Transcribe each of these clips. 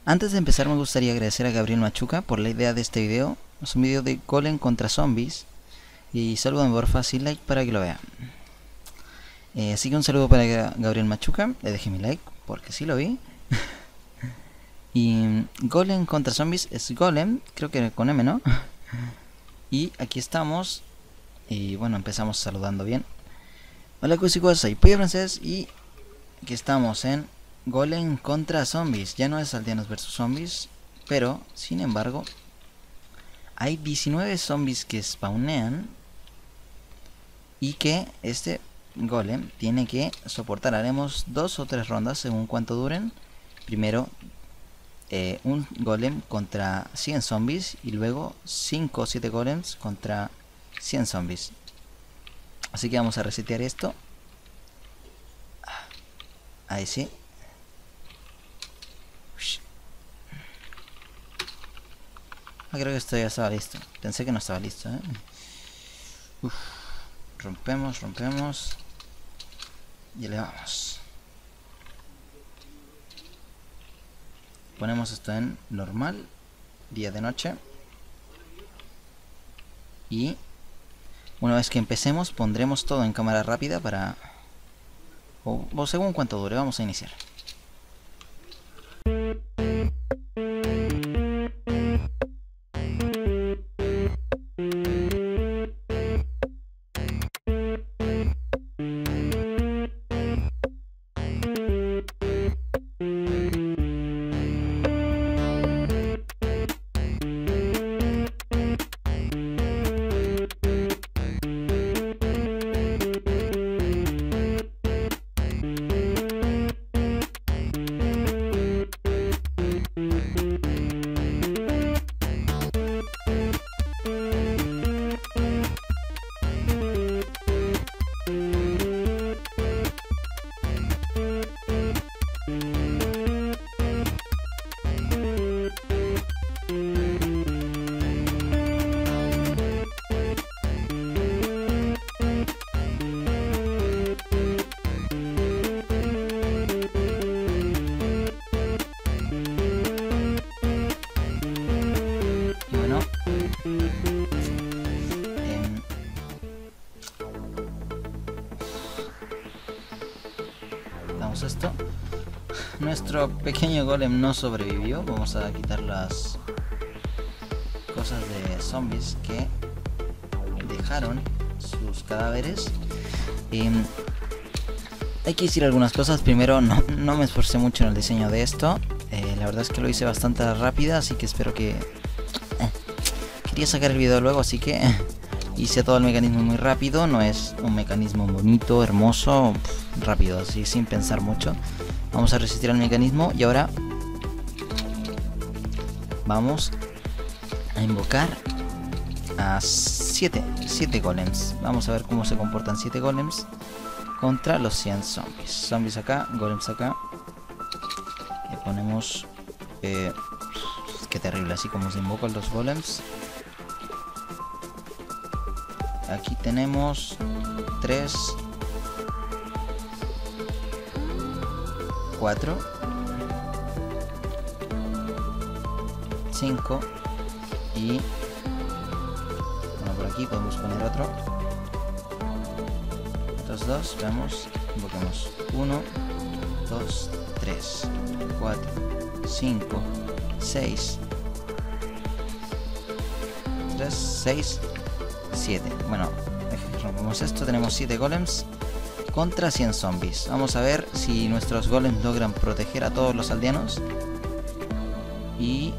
Antes de empezar me gustaría agradecer a Gabriel Machuca por la idea de este video. Es un video de golem contra zombies. Y saluden porfa, sin like para que lo vean. Así que un saludo para Gabriel Machuca. Le dejé mi like porque sí lo vi. Y golem contra zombies es golem, creo que con M, ¿no? Y aquí estamos. Y bueno, empezamos saludando bien. Hola chicos, soy Pollo Francés y aquí estamos en golem contra zombies. Ya no es aldeanos versus zombies, pero sin embargo hay 19 zombies que spawnean y que este golem tiene que soportar. Haremos 2 o 3 rondas según cuánto duren. Primero un golem contra 100 zombies y luego 5 o 7 golems contra 100 zombies. Así que vamos a resetear esto. Ahí sí. Creo que esto ya estaba listo. Pensé que no estaba listo, ¿eh? Rompemos. Y le vamos. Ponemos esto en normal. Día de noche. Y una vez que empecemos pondremos todo en cámara rápida para... o según cuánto dure, vamos a iniciar. Damos esto. Nuestro pequeño golem no sobrevivió. Vamos a quitar las cosas de zombies que dejaron sus cadáveres. Hay que decir algunas cosas. Primero, no me esforcé mucho en el diseño de esto. La verdad es que lo hice bastante rápida, así que espero que... quería sacar el video luego, así que hice todo el mecanismo muy rápido. No es un mecanismo bonito, hermoso, rápido, así sin pensar mucho. Vamos a resistir el mecanismo y ahora vamos a invocar a 7 golems. Vamos a ver cómo se comportan 7 golems contra los 100 zombies. Zombies acá, golems acá. Le ponemos... qué terrible, así como se invocan los golems. Aquí tenemos 3, 4, 5 y... bueno, por aquí podemos poner otro. Estos dos, veamos, invoquemos 1, 2, 3, 4, 5, 6, 3, 6, 7. Bueno, rompemos esto. Tenemos 7 golems contra 100 zombies. Vamos a ver si nuestros golems logran proteger a todos los aldeanos. Y...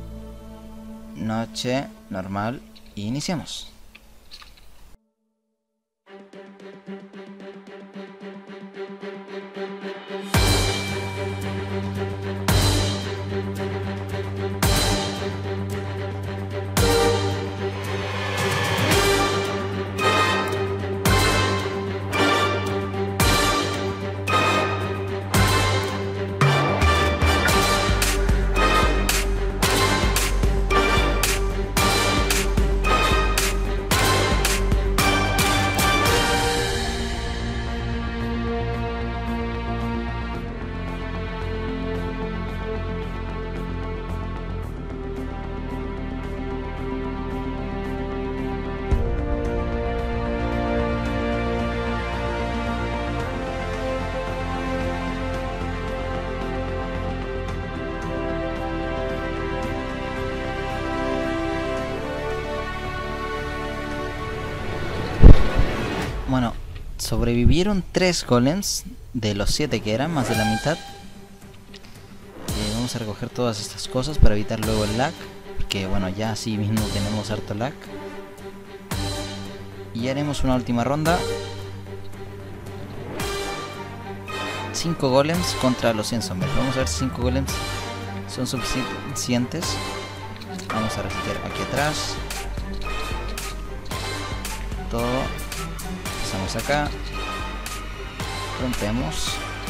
noche normal. Y iniciamos. sobrevivieron 3 golems de los 7 que eran, más de la mitad. Vamos a recoger todas estas cosas para evitar luego el lag, porque bueno, ya así mismo tenemos harto lag. Y haremos una última ronda. 5 golems contra los 100 zombies. Vamos a ver si 5 golems son suficientes. Vamos a resetear aquí atrás todo. Empezamos acá. Rompemos.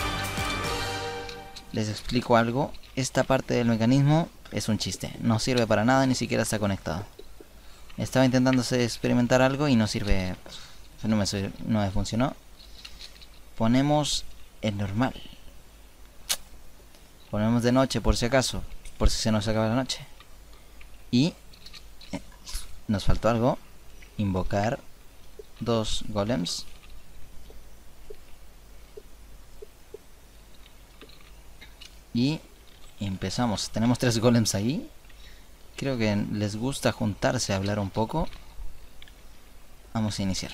Les explico algo. Esta parte del mecanismo es un chiste. No sirve para nada, ni siquiera está conectado. Estaba intentando experimentar algo y no sirve. No me funcionó. Ponemos el normal. Ponemos de noche por si acaso. Por si se nos acaba la noche. Y nos faltó algo. Invocar 2 golems. Y empezamos. Tenemos 3 golems ahí. Creo que les gusta juntarse a hablar un poco. Vamos a iniciar.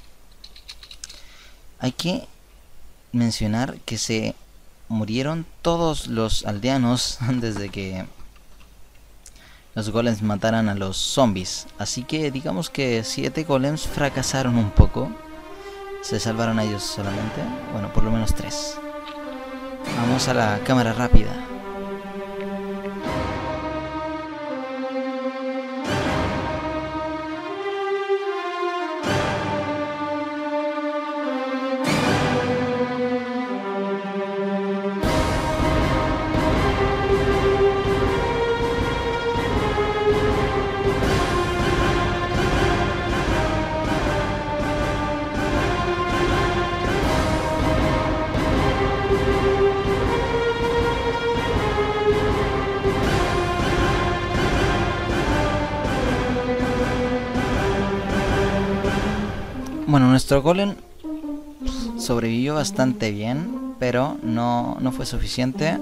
Hay que mencionar que se murieron todos los aldeanos antes de que los golems mataran a los zombies. Así que digamos que 7 golems fracasaron un poco. Se salvaron a ellos solamente. Bueno, por lo menos 3. Vamos a la cámara rápida. Bueno, nuestro golem sobrevivió bastante bien, pero no fue suficiente.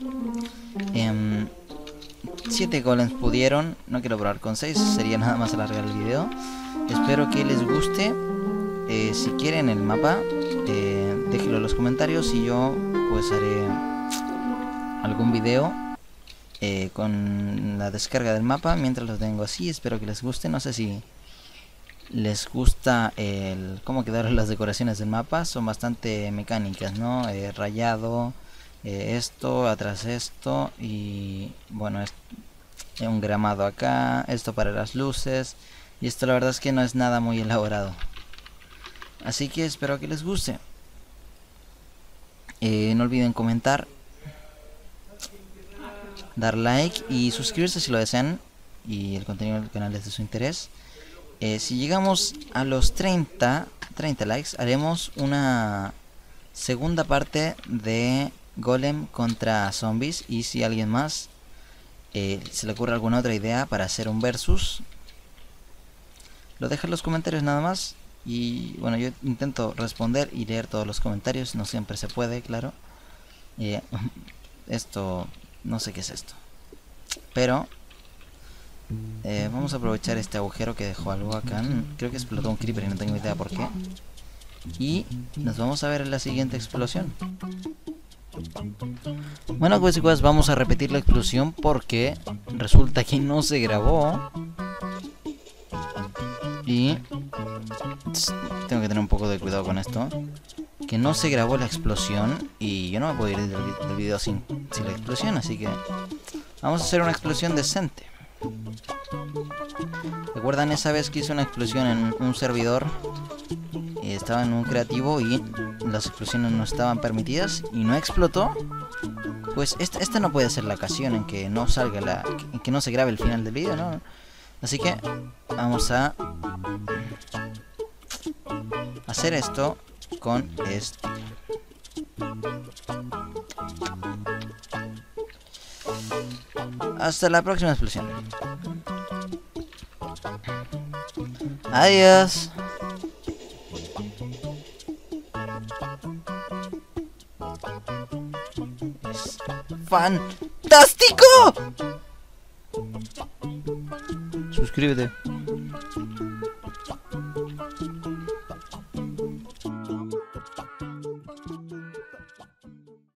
7 golems pudieron. No quiero probar con 6, sería nada más alargar el video. Espero que les guste. Si quieren el mapa, déjenlo en los comentarios y yo pues haré algún video con la descarga del mapa mientras lo tengo así. Espero que les guste. No sé si les gusta el cómo quedaron las decoraciones del mapa. Son bastante mecánicas, ¿no? Rayado, esto, atrás esto, y bueno, es un gramado acá, esto para las luces, y esto la verdad es que no es nada muy elaborado. Así que espero que les guste. No olviden comentar, dar like y suscribirse si lo desean y el contenido del canal es de su interés. Si llegamos a los 30 likes, haremos una segunda parte de Golem contra zombies. Y si a alguien más se le ocurre alguna otra idea para hacer un versus, lo deja en los comentarios nada más. Y bueno, yo intento responder y leer todos los comentarios. No siempre se puede, claro. Esto, no sé qué es esto, pero vamos a aprovechar este agujero que dejó algo acá. Creo que explotó un creeper y no tengo idea por qué. Y nos vamos a ver en la siguiente explosión. Bueno, pues chicos, vamos a repetir la explosión porque resulta que no se grabó. Y tengo que tener un poco de cuidado con esto. Que no se grabó la explosión y yo no me puedo ir del video sin la explosión. Así que vamos a hacer una explosión decente. ¿Recuerdan esa vez que hice una explosión en un servidor? Estaba en un creativo y las explosiones no estaban permitidas y no explotó. Pues esta no puede ser la ocasión en que no salga en que no se grabe el final del video, ¿no? Así que vamos a hacer esto con esto. Hasta la próxima explosión. Adiós. Es fantástico. Suscríbete.